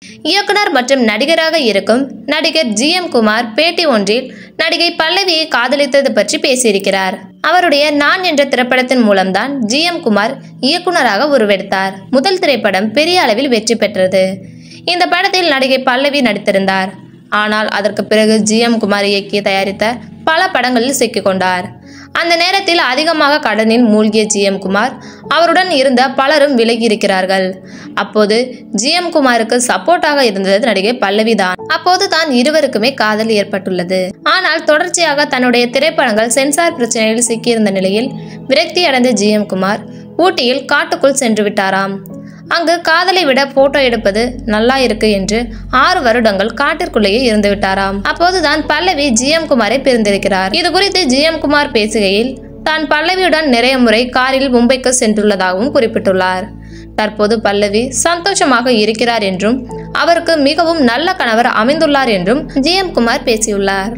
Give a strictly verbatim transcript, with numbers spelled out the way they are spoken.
இயக்குனர் மற்றும் நடிகராக இருக்கும் நடிகர் ஜி எம் குமார் பேட்டி ஒன்றில் நடிகை பல்லவியை காதலித்தது பற்றி பேசியிருக்கிறார். அவருடைய நான் என்ற திரைப்படத்தின் மூலம்தான் ஜி எம் குமார் இயக்குனராக உருவெடுத்தார். முதல் திரைப்படம் பெரிய அளவில் வெற்றி பெற்றது. இந்த படத்தில் நடிகை பல்லவி நடித்திருந்தார். ஆனால் அதற்கு பிறகு ஜி எம் குமார் இயக்கி தயாரித்த பல படங்களில் சிக்கிக்கொண்டார். அந்த நேரத்தில் அதிகமாக கடனில் மூழ்கிய ஜி எம் குமார் அவருடன் இருந்த பலரும் விலகி இருக்கிறார்கள். அப்போது ஜி எம் குமாருக்கு சப்போர்ட்டாக இருந்தது நடிகை பல்லவி தான். அப்போது தான் இருவருக்குமே காதல் ஏற்பட்டுள்ளது. ஆனால் தொடர்ச்சியாக தன்னுடைய திரைப்படங்கள் சென்சார் பிரச்சனையில் சிக்கியிருந்த நிலையில் விரக்தி அடைந்த ஜி எம் குமார் ஊட்டியில் காட்டுக்குள் சென்று விட்டாராம். அங்கு காதலை விட போட்டோ எடுப்பது நல்லா இருக்கு என்று ஆறு வருடங்கள் காட்டிற்குள்ளேயே இருந்து விட்டாராம். அப்போதுதான் பல்லவி ஜி எம் குமாரை பிரிந்திருக்கிறார். இது குறித்து ஜி எம் குமார் பேசுகையில் தான் பல்லவியுடன் நிறைய முறை காரில் மும்பைக்கு சென்றுள்ளதாகவும் குறிப்பிட்டுள்ளார். தற்போது பல்லவி சந்தோஷமாக இருக்கிறார் என்றும் அவருக்கு மிகவும் நல்ல கணவர் அமைந்துள்ளார் என்றும் ஜி எம் குமார் பேசியுள்ளார்.